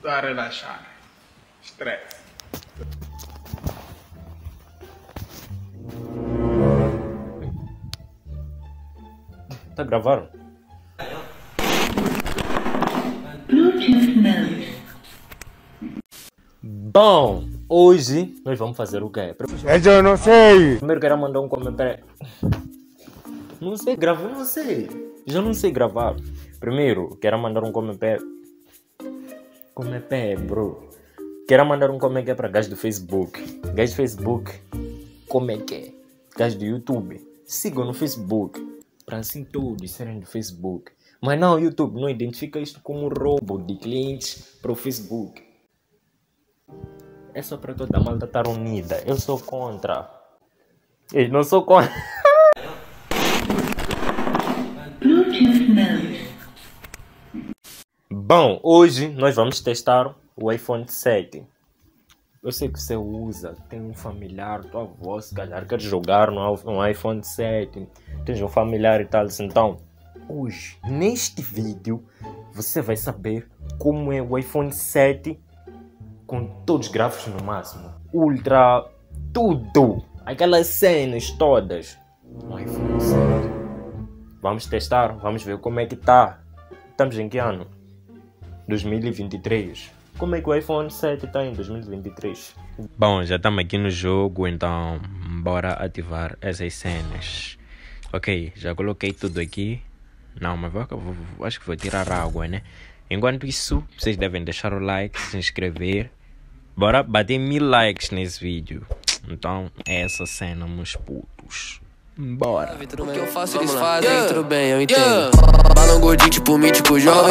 Tô a relaxar. Estresse. Tá gravando? Bom, hoje nós vamos fazer o quê? Eu não sei. Primeiro quero mandar um comentário. Não sei gravar, não sei. Já não sei gravar. Primeiro, quero mandar um comentário. Como é pé, bro? Quero mandar um comentário para gajos do Facebook. Gajos do Facebook, como é que é? Gajos do YouTube, sigam no Facebook. Para assim todos serem do Facebook. Mas não, o YouTube não identifica isto como roubo de clientes para o Facebook. É só para toda a malta estar unida. Eu sou contra. Eu não sou contra. Bom, hoje nós vamos testar o iPhone 7. Eu sei que você usa, tem um familiar, tua avó, se calhar quer jogar no iPhone 7, tens um familiar e tal. Então, hoje, neste vídeo, você vai saber como é o iPhone 7 com todos os gráficos no máximo, ultra, tudo, aquelas cenas todas no iPhone 7. Vamos testar, vamos ver como é que tá. Estamos em que ano? 2023. Como é que o iPhone 7 está em 2023? Bom, já estamos aqui no jogo, então bora ativar essas cenas. Ok, já coloquei tudo aqui. Não, mas acho que vou tirar água, né? Enquanto isso, vocês devem deixar o like, se inscrever. Bora bater 1000 likes nesse vídeo. Então, é essa cena, meus putos. Bora. O que eu faço, eles fazem, tudo bem, eu entendo. Balão gordinho, tipo mítico, jovem.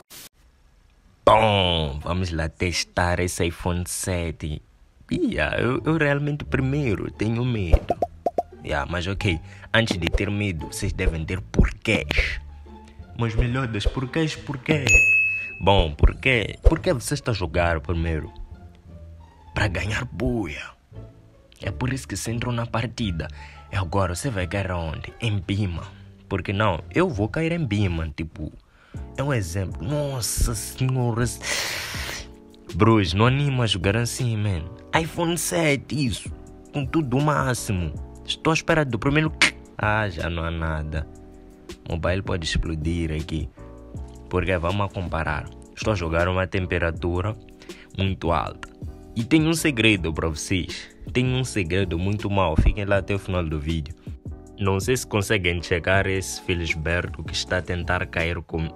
Bom, vamos lá testar esse iPhone 7. Eu realmente primeiro tenho medo. Mas ok, antes de ter medo, vocês devem ter porquês. Mas melhor das porquês, porquê? Bom, porquê? Porque você está a jogar primeiro? Para ganhar buia. É por isso que você entrou na partida. E agora você vai cair onde? Em Bima. Porque não, eu vou cair em Bima, tipo... É um exemplo. Nossa senhora. Bros, não anima a jogar assim, man. iPhone 7, isso. Com tudo o máximo. Estou à espera do primeiro... já não há nada. Mobile pode explodir aqui. Porque vamos comparar. Estou a jogar uma temperatura muito alta. E tem um segredo para vocês. Tem um segredo muito mau. Fiquem lá até o final do vídeo. Não sei se conseguem checar esse Felisberto que está a tentar cair com...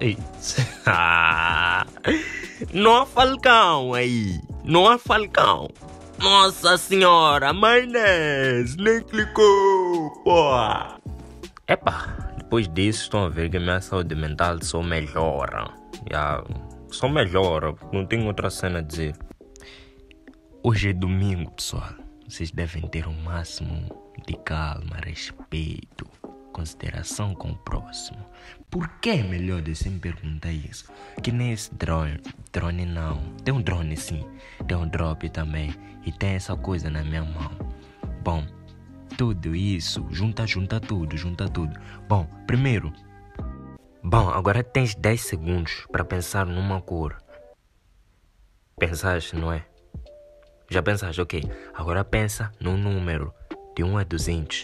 Não há Falcão aí. Não há Falcão. Nossa senhora, Maionese, nem clicou, porra. Depois disso estão a ver que a minha saúde mental só melhora. Só melhora, não tenho outra cena a dizer. Hoje é domingo, pessoal. Vocês devem ter o máximo de calma, respeito, consideração com o próximo. Por que é melhor de sempre perguntar isso? Que nem esse drone. Drone não. Tem um drone sim. Tem um drop também. E tem essa coisa na minha mão. Bom, tudo isso, junta tudo. Bom, primeiro. Agora tens 10 segundos para pensar numa cor. Pensaste, não é? Já pensaste, ok. Agora pensa num número. De 1 a 200.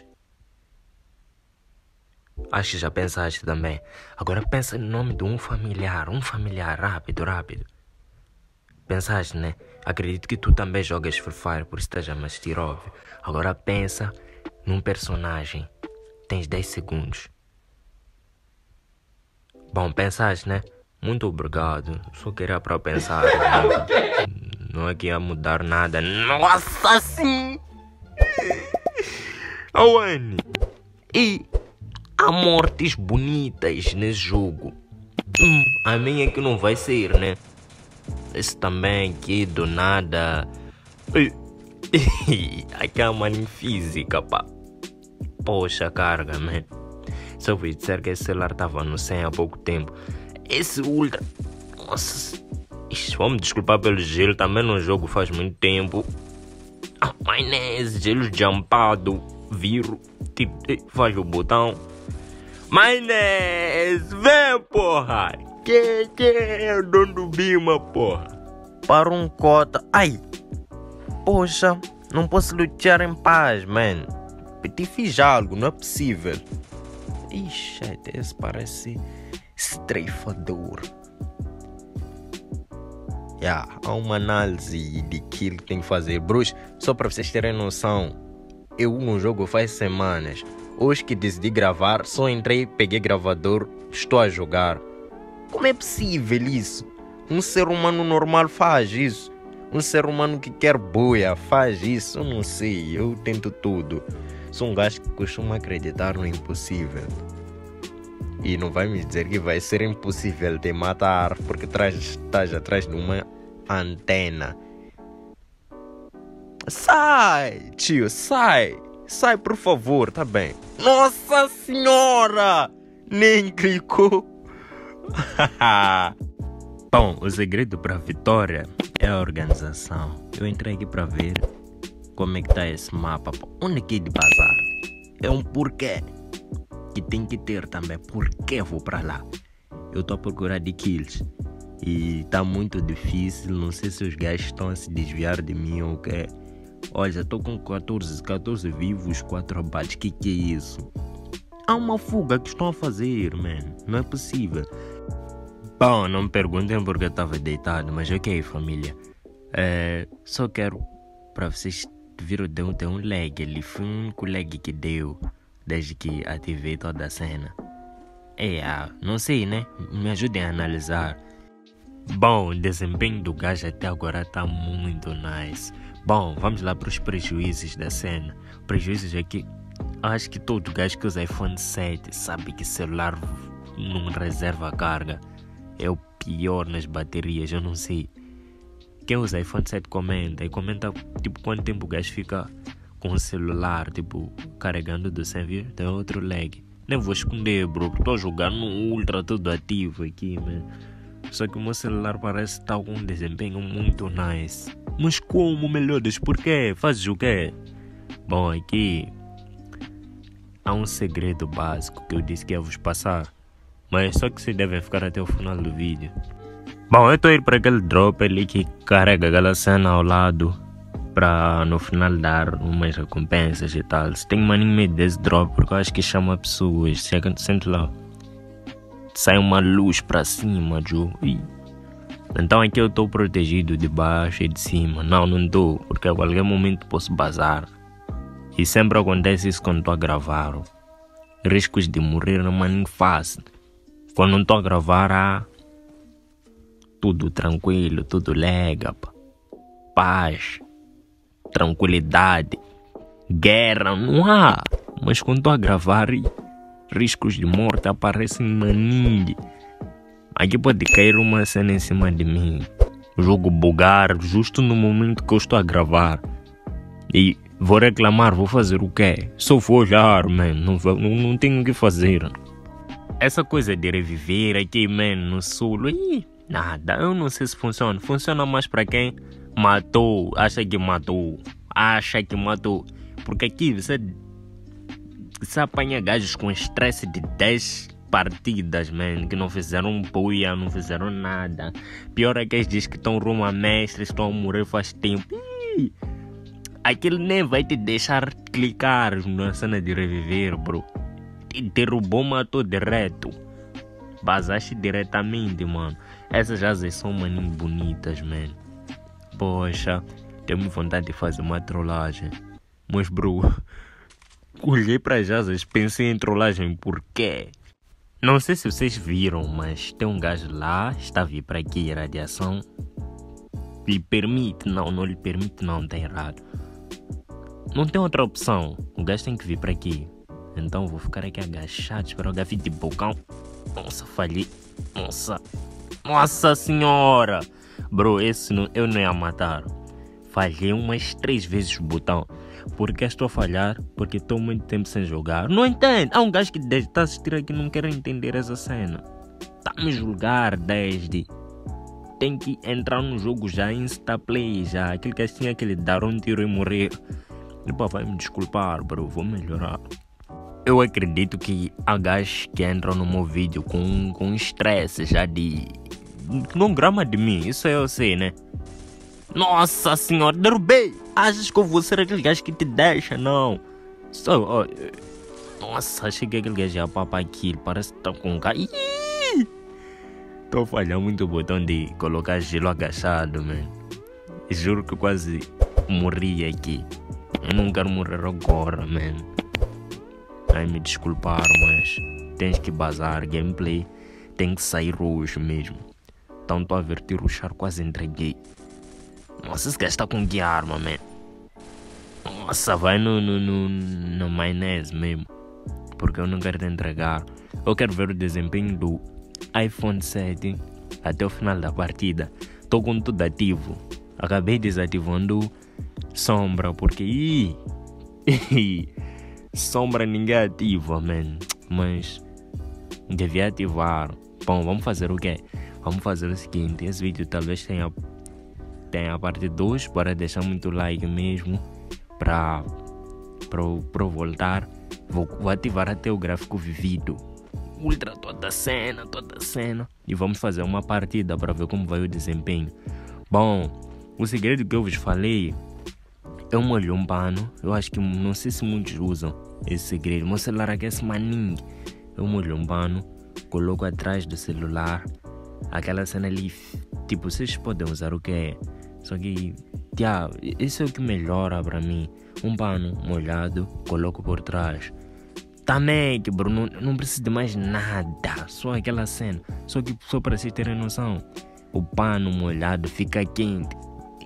Acho que já pensaste também. Agora pensa no nome de um familiar. Rápido. Pensaste, né? Acredito que tu também jogas Free Fire, por isso estás a me assistir, óbvio. Agora pensa num personagem. Tens 10 segundos. Bom, pensaste, né? Muito obrigado. Só queria para pensar. Não é que ia mudar nada. Nossa, sim! Awane, e há mortes bonitas nesse jogo. A minha é que não vai ser, né? Esse também aqui do nada. Aqui é uma física, pá. Poxa, carga, man. Só ouvi dizer que esse celular estava no 100 há pouco tempo. Esse ultra... Nossa... Vamos desculpar pelo gelo, também no jogo faz muito tempo. Maionese, gelo jumpado. Viro, tipo, faz o botão. Maionese, vem, porra. Que é o dono do Bima, porra. para um cota. Ai, poxa, não posso lutar em paz, man. Te fiz algo, não é possível. Ixi, esse parece estreifador. Há uma análise de que tem que fazer. Bros, só para vocês terem noção, eu no jogo faz semanas. Hoje que decidi gravar, só entrei, peguei gravador, estou a jogar. Como é possível isso? Um ser humano normal faz isso. Um ser humano que quer boia faz isso. Eu não sei, eu tento tudo. Sou um gajo que costuma acreditar no impossível. E não vai me dizer que vai ser impossível te matar porque estás atrás de uma antena. Sai, tio, sai. Sai, por favor, tá bem. Nossa senhora! Nem clicou. Bom, o segredo para a vitória é a organização. Eu entrei aqui para ver como é que tá esse mapa. Onde é que é de bazar? É um porquê que tem que ter também. Por que vou para lá? Eu estou a procurar de kills e está muito difícil. Não sei se os gajos estão a se desviar de mim ou o que. Olha, já estou com 14 vivos, 4 abates. Que é isso? Há uma fuga que estão a fazer, man. Não é possível. Bom, não me perguntem porque eu estava deitado, mas ok, família. Só quero para vocês viram, deu um lag ali. Foi o único lag que deu desde que ativei toda a cena. Não sei, né? Me ajudem a analisar. Bom, o desempenho do gajo até agora está muito nice. Bom, vamos lá para os prejuízos da cena. Prejuízos é que acho que todo gajo que usa iPhone 7 sabe que celular não reserva carga. É o pior nas baterias, eu não sei. Quem usa iPhone 7 comenta. E comenta tipo quanto tempo o gajo fica com o celular, tipo, carregando do 100, viu? Tem outro lag. Nem vou esconder, bro. Estou jogando no Ultra tudo ativo aqui, man. Só que o meu celular parece estar com um desempenho muito nice. Mas como, melhores? Por quê? Fazes o quê? Bom, aqui há um segredo básico que eu disse que ia vos passar. Mas só que vocês devem ficar até o final do vídeo. Bom, eu estou indo para aquele drop ali que carrega aquela cena ao lado para no final dar umas recompensas e tal. Tenho maninho medo desse drop porque eu acho que chama pessoas. Sente lá. Sai uma luz para cima, Joe. Então aqui eu estou protegido de baixo e de cima. Não estou, porque a qualquer momento posso bazar. E sempre acontece isso quando estou a gravar. Riscos de morrer não é nem fácil. Quando não estou a gravar, tudo tranquilo, tudo legal. Paz, tranquilidade, guerra não há. Mas quando estou a gravar, riscos de morte aparecem maninho. Aqui pode cair uma cena em cima de mim. O jogo bugar justo no momento que eu estou a gravar. E vou reclamar, vou fazer o quê? Só vou olhar, man. Não tenho o que fazer. Essa coisa de reviver aqui, man, no sul, nada. Eu não sei se funciona. Funciona mais para quem matou, acha que matou. Porque aqui você apanha gajos com estresse de 10 partidas, man, que não fizeram boia, não fizeram nada. Pior é que eles dizem que estão rumo a mestre, estão a morrer faz tempo. Aquilo nem vai te deixar clicar na cena de reviver, bro. Te derrubou, matou direto. Basaste diretamente, mano. Essas asas são maninho bonitas, man. Poxa, tenho vontade de fazer uma trollagem. Mas, bro, olhei para as asas, pensei em trollagem, por quê? Não sei se vocês viram, mas tem um gajo lá, está a vir para aqui, radiação. Lhe permite, não lhe permite, não, está errado. Não tem outra opção, o gajo tem que vir para aqui. Então vou ficar aqui agachado, esperar o gajo de bocão. Nossa, falhei. Nossa senhora. Bro, eu não ia matar. Falhei umas 3 vezes o botão. Por que estou a falhar? Porque estou muito tempo sem jogar. Não entendo. Há um gajo que está a assistir aqui e não quer entender essa cena. Está a me julgar desde. Tem que entrar no jogo já, insta-play já. Aquele que tinha que lhe dar um tiro e morrer. Depois vai me desculpar, bro. Vou melhorar. Eu acredito que há gajos que entram no meu vídeo com estresse já de... Não grama de mim, isso eu sei, né? Nossa senhora, derrubei! Achas que eu vou ser aquele gajo que te deixa? Não. Só, nossa, achei que aquele gajo ia papar aquilo. Parece que tá com gás. Tô a falhar muito o botão de colocar gelo agachado, man. Juro que eu quase morri aqui. Eu não quero morrer agora, man. Ai, me desculpar, mas tens que bazar. Gameplay tem que sair hoje mesmo. Então tô a ver te rushar, quase entreguei. Nossa, esse gajo tá com que arma, man? Nossa, vai no maionese mesmo. Porque eu não quero te entregar. Eu quero ver o desempenho do iPhone 7 até o final da partida. Tô com tudo ativo. Acabei desativando sombra porque sombra ninguém ativa, man. Mas devia ativar. Bom, vamos fazer o quê? Vamos fazer o seguinte. Esse vídeo talvez tenha a parte 2 para deixar muito like mesmo. Para voltar. Vou ativar até o gráfico vivido. Ultra toda a cena. E vamos fazer uma partida para ver como vai o desempenho. Bom, o segredo que eu vos falei, eu molho um pano. Eu acho que não sei se muitos usam esse segredo. Meu celular aquece maninho. Eu molho um pano, coloco atrás do celular. Aquela cena ali, tipo, vocês podem usar o que é. Só que, isso é o que melhora para mim. Um pano molhado, coloco por trás. Também, que Bruno, não precisa de mais nada. Só aquela cena. Só para vocês terem noção. O pano molhado fica quente.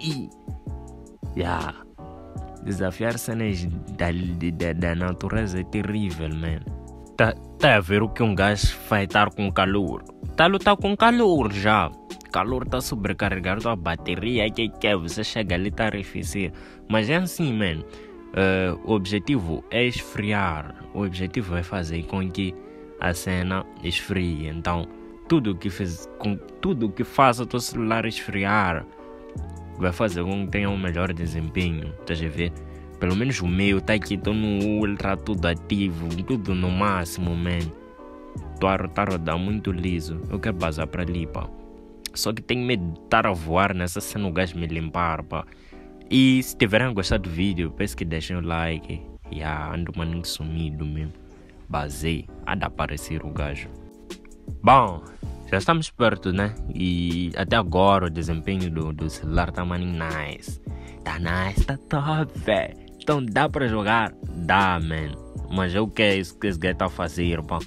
Desafiar cenas da natureza é terrível, man. Tá a ver o que um gajo vai estar com calor. Tá a lutar com calor já. Calor tá sobrecarregado a bateria. Que você chega ali tá a arrefecer. Mas é assim, man. O objetivo é esfriar. O objetivo é fazer com que a cena esfrie. Então, tudo que faça o teu celular esfriar vai fazer com que tenha um melhor desempenho. Estás a ver? Pelo menos o meu tá aqui, tô no ultra, tudo ativo, tudo no máximo, man. Tô a rodar muito liso. Eu quero bazar pra ali, pá. Só que tenho medo de estar a voar nessa cena, o gajo me limpar, pá. E se tiverem gostado do vídeo, peço que deixem o like. Ando maninho sumido mesmo. Basei, há de aparecer o gajo. Bom, já estamos perto, né? E até agora o desempenho do celular tá maninho nice. Tá nice, tá top, velho. Então dá pra jogar? Dá, man. Mas é o que esse gajo tá a fazer, pá.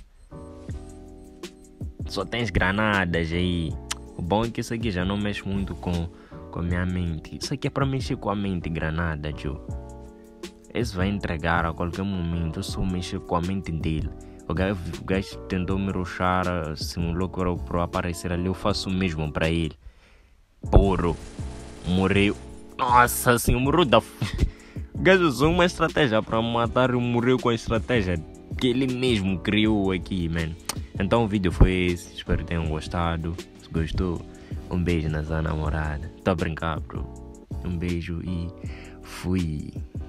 Só tens granadas aí. O bom é que isso aqui já não mexe muito com a minha mente. Isso aqui é pra mexer com a mente, granada, tio. Esse vai entregar a qualquer momento. Eu só mexer com a mente dele. O gajo tentou me rushar, simulou que era pra aparecer ali. Eu faço o mesmo pra ele. Porro. Morreu. Nossa senhora, morreu da... O gajo usou uma estratégia pra me matar e morreu com a estratégia que ele mesmo criou aqui, man. Então o vídeo foi esse. Espero que tenham gostado. Se gostou, um beijo na sua namorada. Tô a brincar, bro. Um beijo e fui.